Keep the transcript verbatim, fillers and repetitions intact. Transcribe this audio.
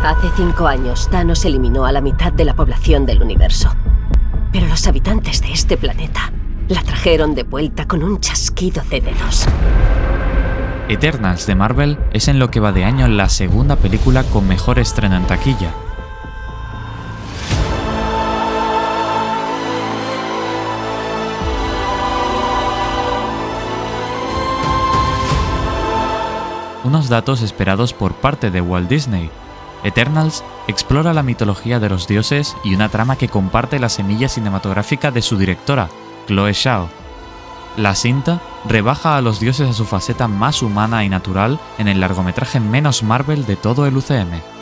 Hace cinco años, Thanos eliminó a la mitad de la población del universo. Pero los habitantes de este planeta la trajeron de vuelta con un chasquido de dedos. Eternals de Marvel es en lo que va de año la segunda película con mejor estreno en taquilla. Unos datos esperados por parte de Walt Disney. Eternals explora la mitología de los dioses y una trama que comparte la semilla cinematográfica de su directora, Chloe Zhao. La cinta rebaja a los dioses a su faceta más humana y natural en el largometraje menos Marvel de todo el U C M.